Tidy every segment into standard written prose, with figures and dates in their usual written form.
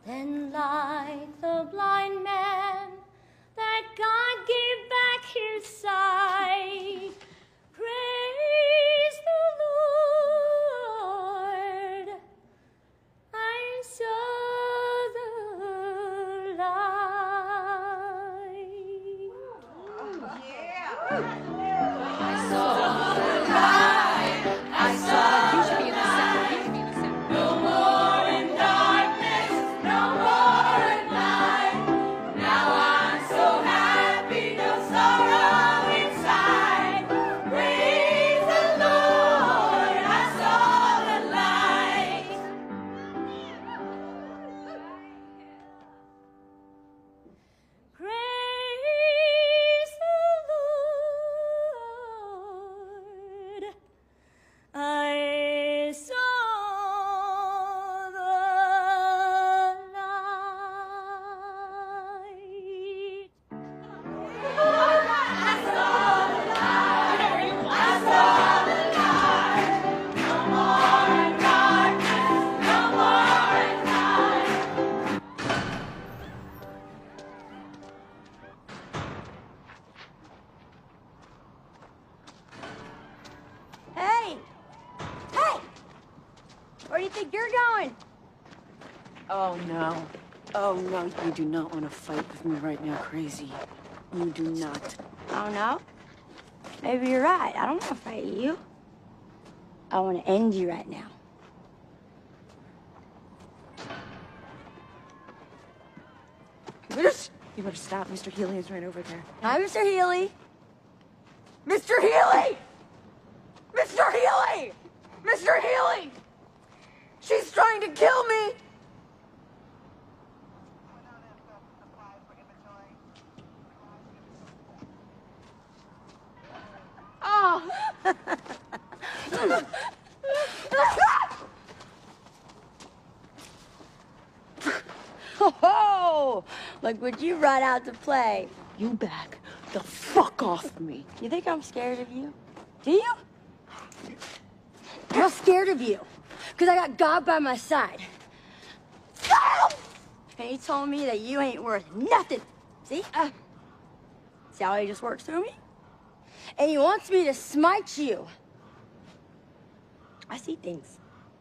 Then like the blind man that God gave back his sight, praise the Lord, I saw the light. I saw the light. I saw. You should be in the center. You should be in the center. No more in darkness. No more at night. Now I'm so happy. No sorrow inside. Praise the Lord. I saw the light. Praise the Lord. I saw the light. I saw the light. I saw the light. No more in darkness. No more at night. Hey! Hey! Where do you think you're going? Oh, no. Oh, no, you do not want to fight with me right now, crazy. You do not. Oh, no? Maybe you're right. I don't want to fight you. I want to end you right now. You better stop. Mr. Healy is right over there. Hi, Mr. Healy. Mr. Healy! Mr. Healy! Mr. Healy! She's trying to kill me! Oh! Oh! Look what you brought out to play. You back the fuck off me. You think I'm scared of you? Do you? I'm scared of you. Because I got God by my side. And he told me that you ain't worth nothing. See? See how he just works through me? And he wants me to smite you. I see things.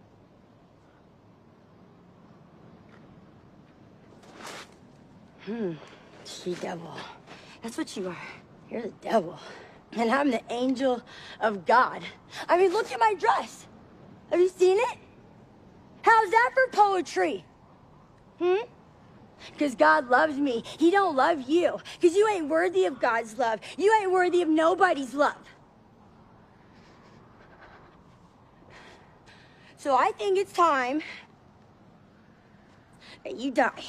She-devil. That's what you are. You're the devil. And I'm the angel of God. I mean, look at my dress. Have you seen it? How's that for poetry? Because God loves me. He don't love you. Because you ain't worthy of God's love. You ain't worthy of nobody's love. So I think it's time that you die.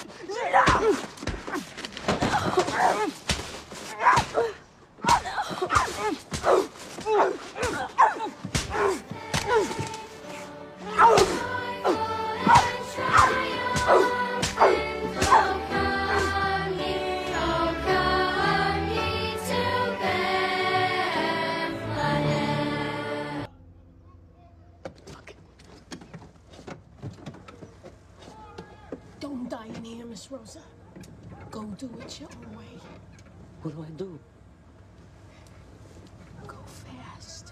Don't die in here, Miss Rosa. Go do it your own way. What do I do? Go fast.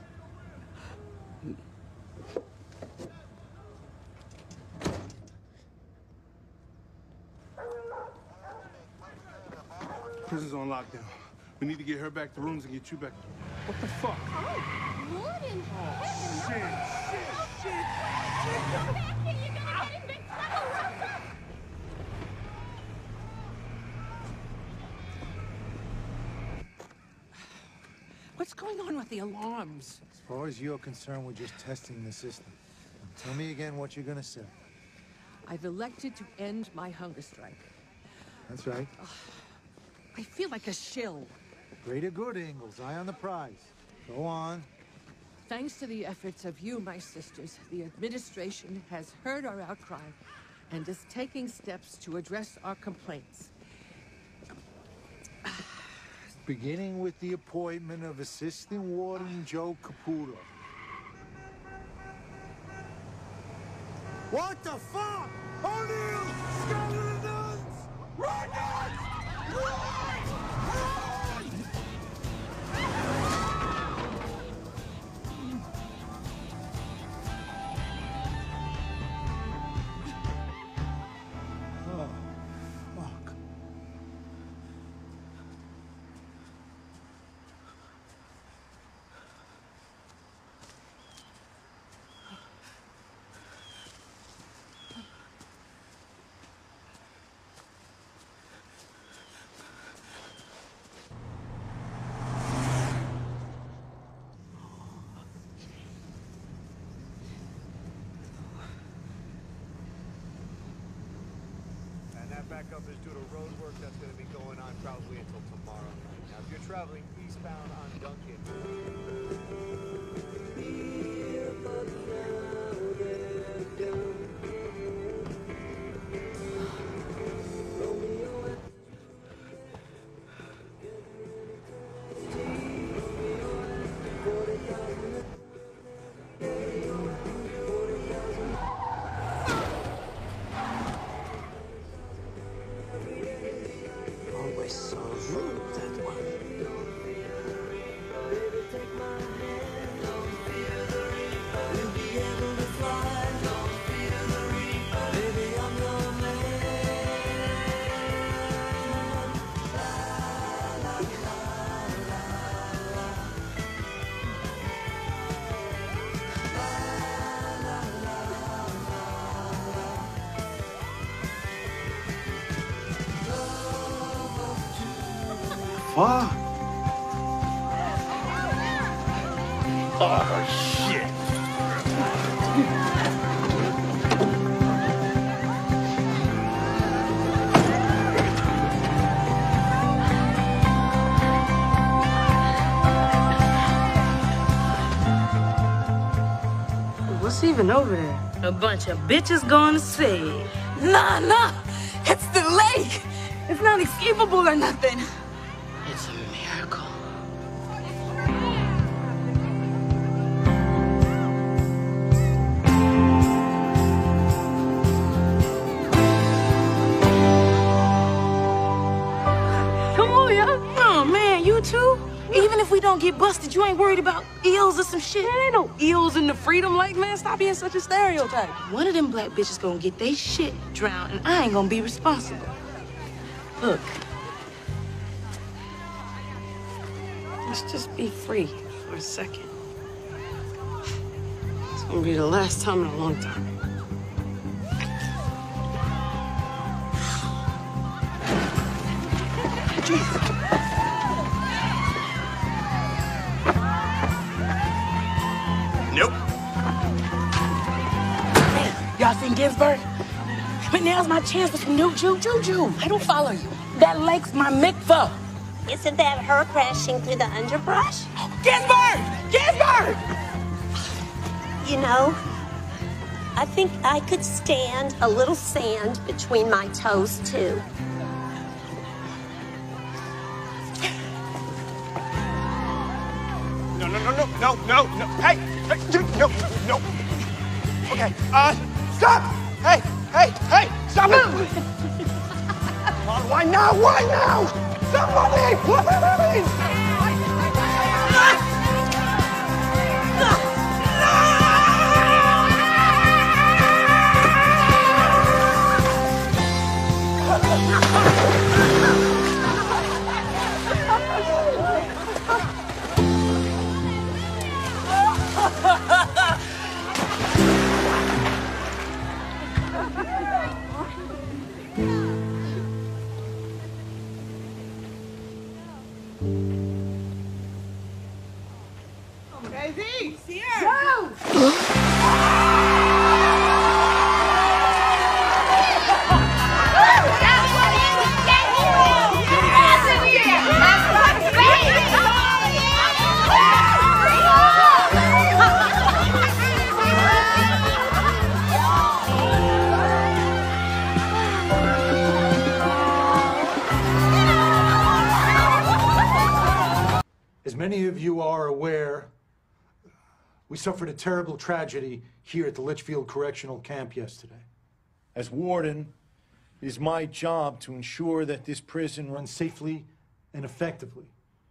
Prison's on lockdown. We need to get her back to rooms and get you back. What the fuck? What in What's going on with the alarms? As far as you're concerned, we're just testing the system. Tell me again what you're gonna say. I've elected to end my hunger strike. That's right. I feel like a shill. Greater good, Ingalls. Eye on the prize. Go on. Thanks to the efforts of you, my sisters, the administration has heard our outcry and is taking steps to address our complaints. Beginning with the appointment of Assistant Warden Joe Caputo. What the fuck? O'Neill! that backup is due to road work that's going to be going on probably until tomorrow night. Now, if you're traveling eastbound on Duncan... Always so rude, that one. Fuck. Oh, shit. What's even over there? A bunch of bitches going to sea. Nah, it's the lake. It's not escapable or nothing. It's a miracle. Come on, y'all. Oh, man, you too? Even if we don't get busted, you ain't worried about eels or some shit? There ain't no eels in the Freedom Lake, man. Stop being such a stereotype. One of them black bitches gonna get they shit drowned, and I ain't gonna be responsible. Look. Let's just be free for a second. It's gonna be the last time in a long time. Nope. Y'all seen Ginsburg? But now's my chance for some new juju. I don't follow you. That lake's my mikvah. Isn't that her crashing through the underbrush? Ginsburg! Ginsburg! You know, I think I could stand a little sand between my toes, too. No. Hey, no. Okay, stop! Hey, stop it! Come on, why now? Somebody, please! Daisy! See her! As many of you are aware, we suffered a terrible tragedy here at the Litchfield Correctional Camp yesterday. As warden, it is my job to ensure that this prison runs safely and effectively.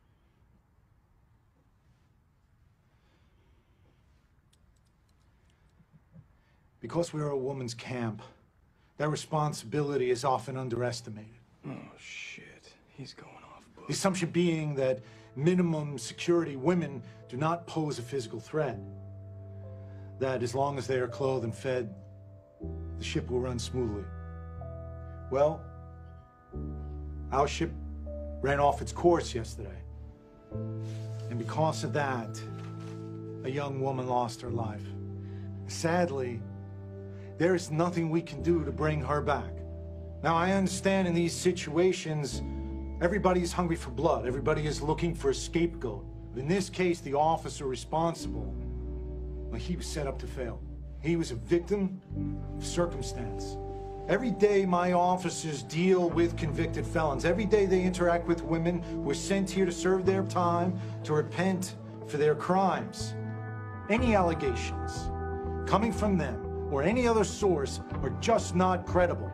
Because we are a woman's camp, that responsibility is often underestimated. Oh, shit. He's going off book. The assumption being that minimum security women do not pose a physical threat. That as long as they are clothed and fed, the ship will run smoothly. Well, our ship ran off its course yesterday. And because of that, a young woman lost her life. Sadly, there is nothing we can do to bring her back. Now, I understand in these situations, everybody is hungry for blood. Everybody is looking for a scapegoat. In this case, the officer responsible, well, he was set up to fail. He was a victim of circumstance. Every day, my officers deal with convicted felons. Every day, they interact with women who are sent here to serve their time, to repent for their crimes. Any allegations coming from them or any other source are just not credible.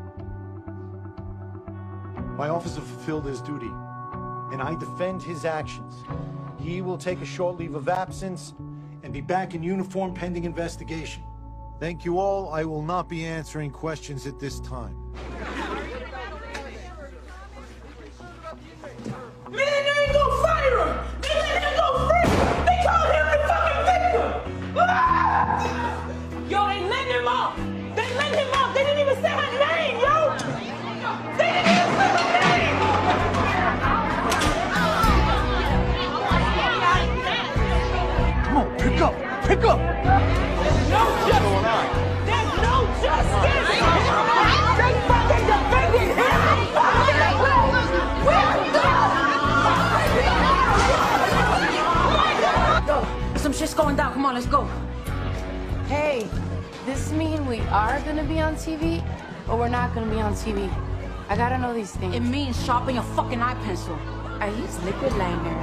My officer fulfilled his duty, and I defend his actions. He will take a short leave of absence and be back in uniform pending investigation. Thank you all. I will not be answering questions at this time. Man, they ain't gonna fire him! They let him go free! They called him the fucking victim! Ah! Yo, they let him off! They let him off! They didn't even say her name, yo! They didn't even say her name! Come on, pick up! Pick up! There's no justice! There's no justice! They fucking defended him! Yo, some shit's going down. Come on, let's go. Hey, this mean we are gonna be on TV, or we're not gonna be on TV? I gotta know these things. It means sharpen your fucking eye pencil. I use liquid liner.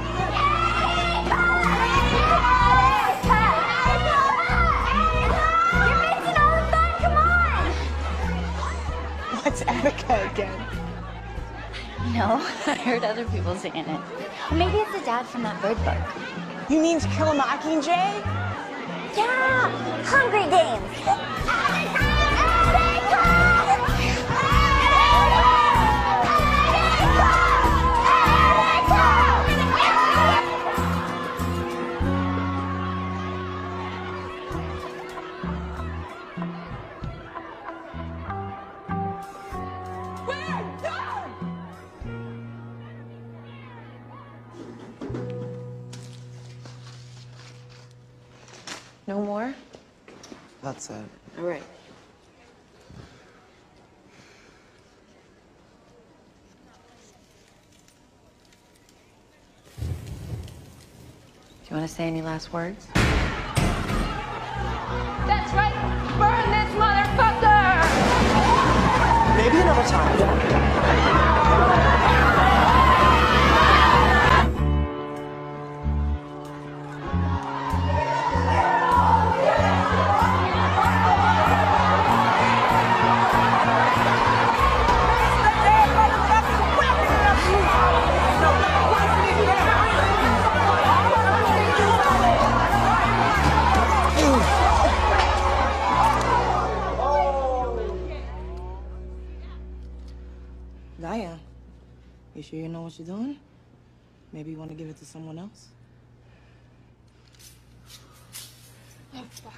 What's Attica again? No, I heard other people saying it. Maybe it's the dad from that bird book. You mean To Kill a Mockingjay? Yeah! Hungry Games! No more? That's it. All right. Do you want to say any last words? That's right! Burn this motherfucker! Maybe another time. Diane, you sure you know what you're doing? Maybe you want to give it to someone else? Oh, fuck.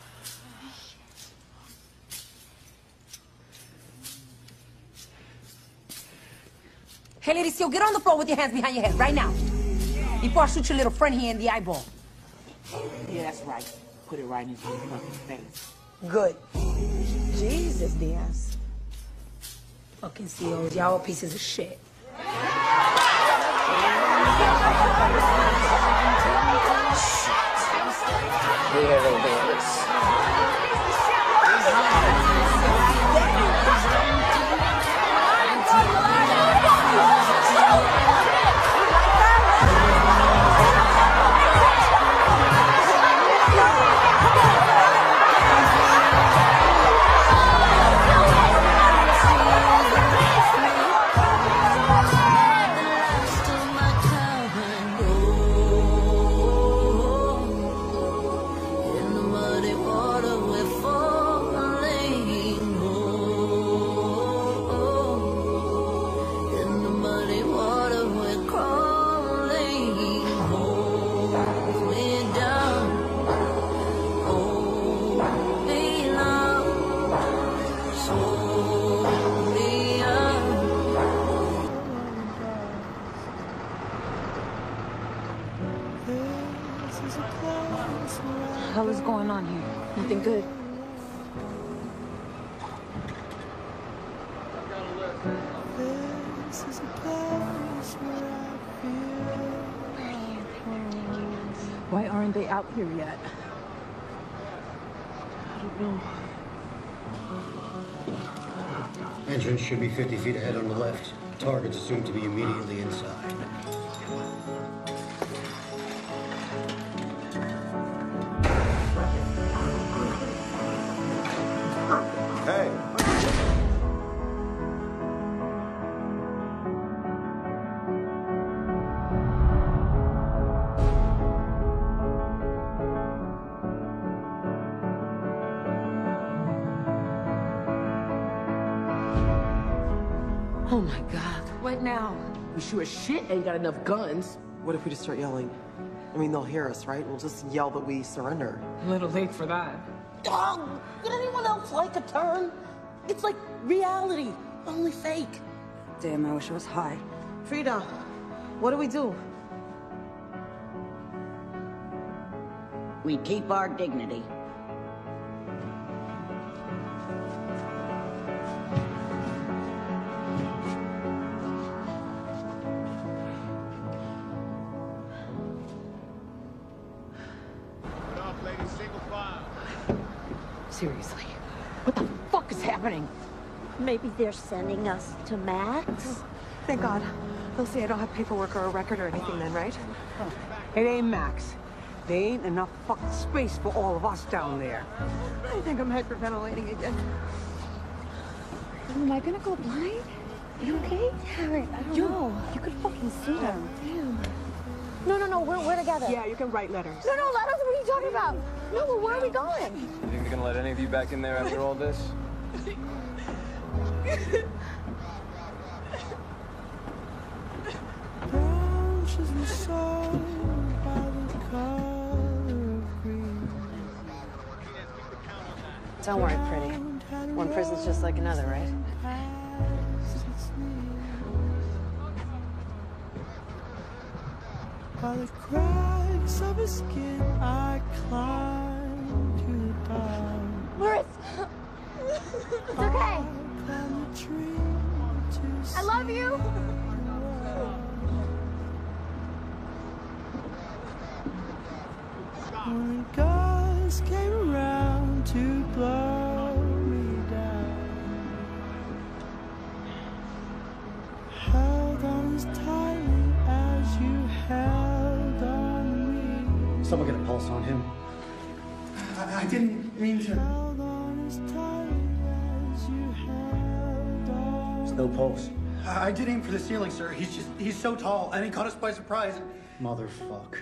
Hey, Lady Seal, get on the floor with your hands behind your head right now. Before I shoot your little friend here in the eyeball. Yeah, that's right. Put it right into your fucking face. Good. Jesus, Diaz. Fucking CEOs, y'all are pieces of shit. There it is. What the hell is going on here? Nothing good. This is a place where I feel at home. Why aren't they out here yet? I don't know. Entrance should be 50 feet ahead on the left. Target's assumed to be immediately inside. Hey! Oh my God. What now? We sure as shit ain't got enough guns. What if we just start yelling? I mean, they'll hear us, right? We'll just yell that we surrender. A little late for that. Dog! Would anyone else like a turn? It's like reality, only fake. Damn, I wish I was high. Frida, what do we do? We keep our dignity. Seriously, what the fuck is happening? Maybe they're sending us to Max? Thank God. They'll say I don't have paperwork or a record or anything then, right? It ain't Max. There ain't enough fucking space for all of us down there. I think I'm hyperventilating again. Am I gonna go blind? You okay? Harry, I don't know. You could fucking see them. Damn. No, we're together. Yeah, you can write letters. No, letters, what are you talking about? No, well, where are we going? You think they're gonna let any of you back in there after all this? Branches were sold by the color of green. Don't worry, pretty. One prison's just like another, right? By the cracks of his skin, I climbed to the top. Maurice! It's okay. I love you. When the gusts came around to blow me down, held on as tightly as you held on me. Someone get a pulse on him. I didn't mean to. Held on as tightly as you held on. There's no pulse. I did aim for the ceiling, sir. He's so tall, and he caught us by surprise. Motherfuck.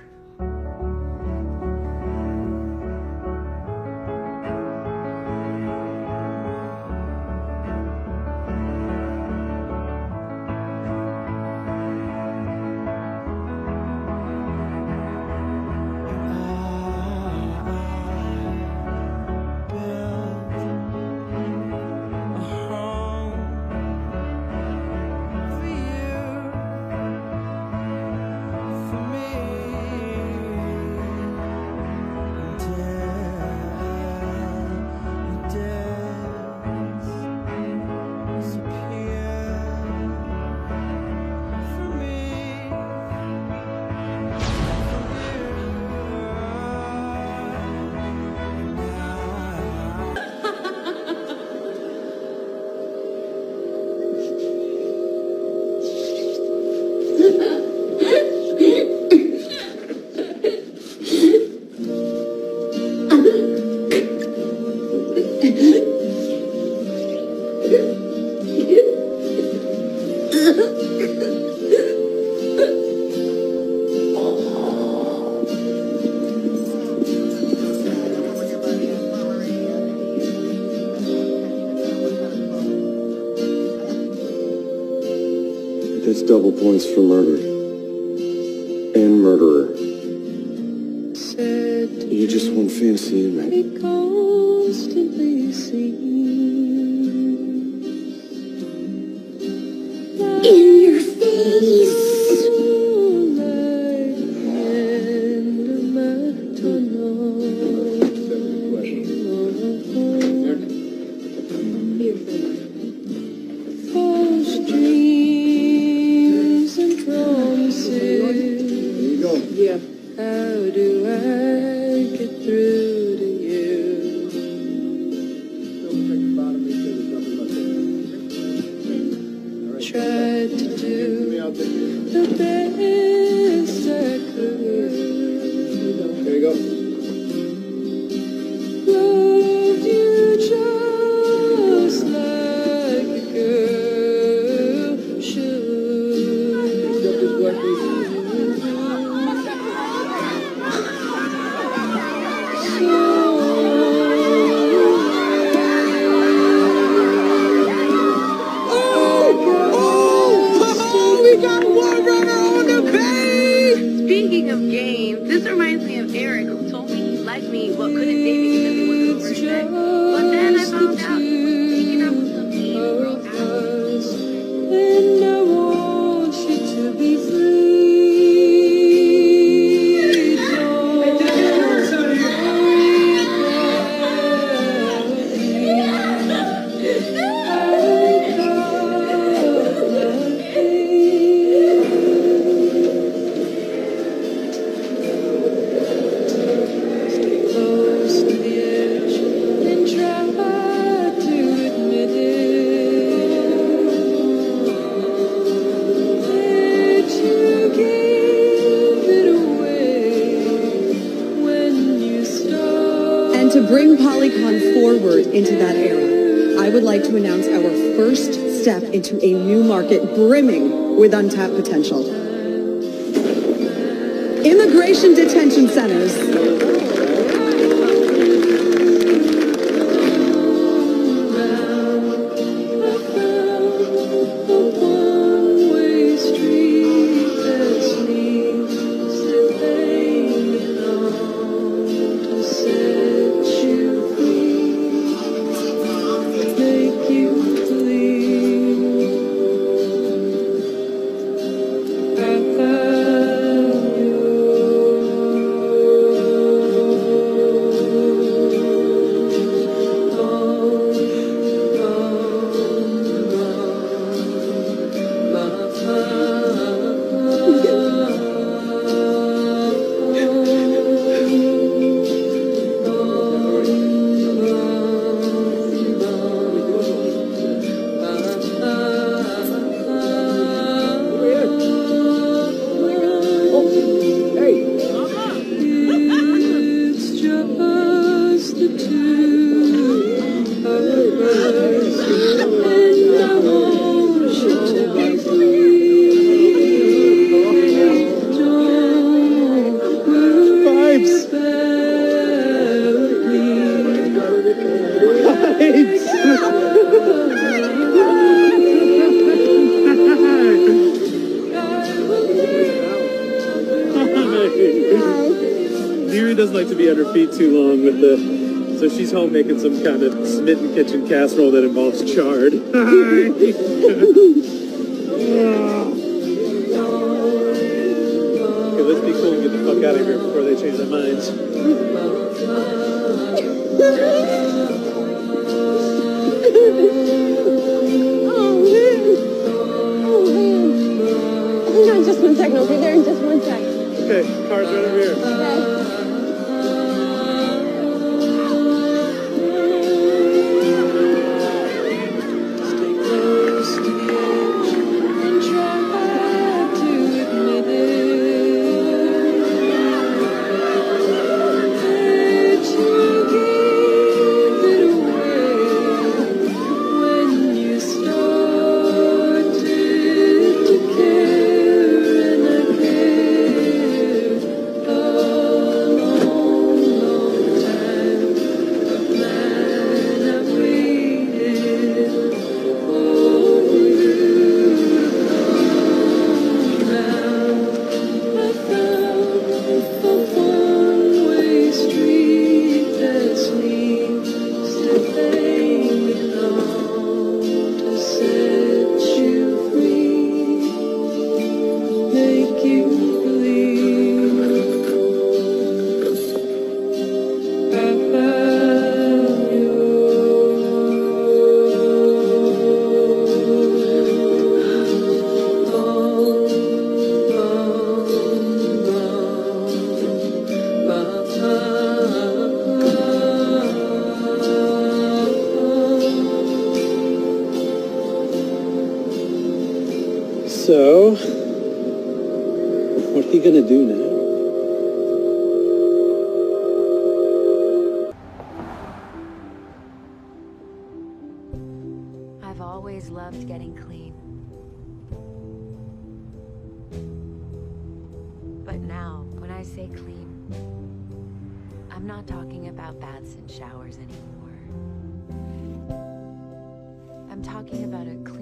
That's double points for murder. And murderer. You're just one fantasy inmate. Constantly seen In your face. Oh, I'll take it. The best I could. Here you go. Loved you just like a girl should. Got this black Speaking of games, this reminds me of Eric, who told me he liked me but couldn't date me because it wasn't a birthday. But then I found out he was taking up with some mean girl. And I want you to be free. Close to the edge and try to admit that you gave it away when you start. And to bring Polycon forward into that era, I would like to announce our first step into a new market brimming with untapped potential. Immigration detention centers. One-way street that seems that they belong to set you free, make you clean. I found It's just the two of us, and I want you to be free. Don't worry Deary doesn't like to be on her feet too long with the, so she's home making some kind of smitten kitchen casserole that involves chard. Okay, let's be cool and get the fuck out of here before they change their minds. Hang on just one second, I'll be there in just one second. Okay, car's right over here. close to the edge and try to admit that you gave it away when you started to care, and I care. So, what are you gonna do now? I've always loved getting clean. But now, when I say clean, I'm not talking about baths and showers anymore. I'm talking about a clean